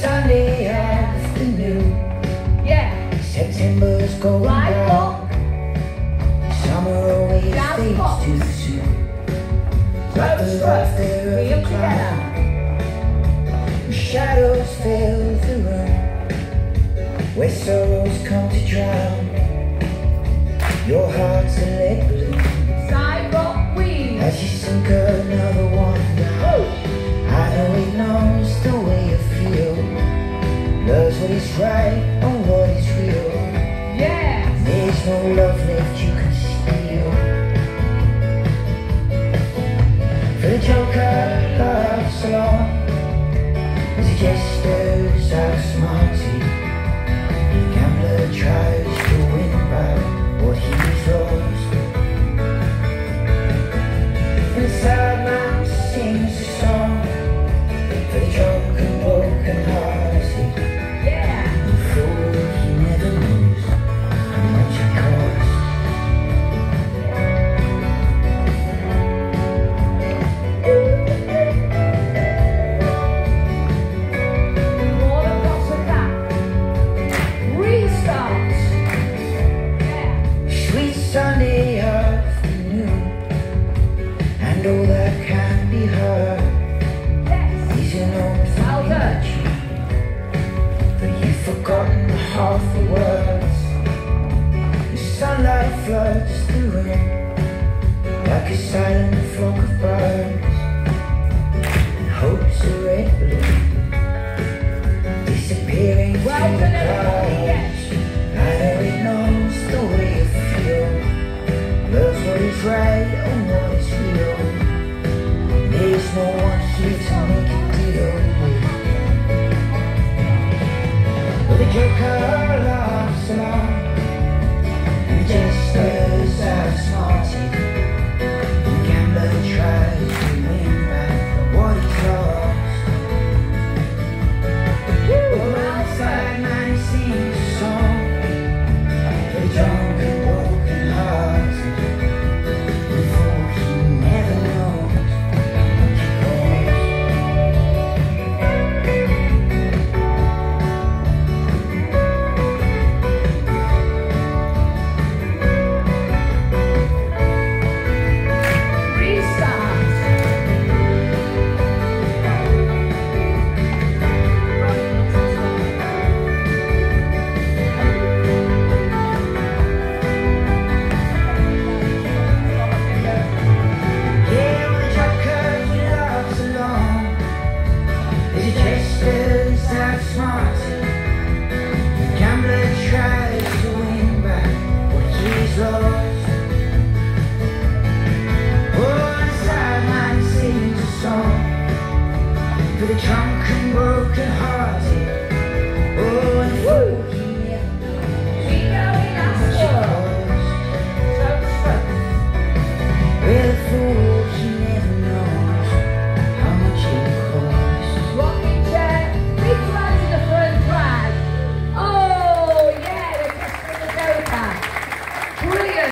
Sunday afternoon. Yeah. September's going down. Summer always fades too soon. Like the laughter of a clown. Shadows fill the room where sorrows come to drown. Your heart's a lead balloon. Sidewalk weed. As you sink another one down. I know it knows the way you feel. Loves what is right and what is real. Yeah. There's no love left you can steal. For the joker loves along. As the jesters outsmarted, the gambler tries to win back what he's lost. And the sad man sings a song for the drunk and broken hearted. Yeah. The fool he never knows how much it costs. Sunday afternoon, and all that can be heard is an old familiar tune, but you've forgotten half the words. The sunlight floods the room like a silent flock of birds, and hope's a red balloon disappearing through the clouds. I know it knows the way you feel. Loves what is right and what is real. There's no one here to make a deal with. But the joker laughs along, and the jesters outsmarted. The gambler tries to win back what he's lost. Oh, the sad man sings a song for the drunk and broken hearts. For the drunk and broken hearted.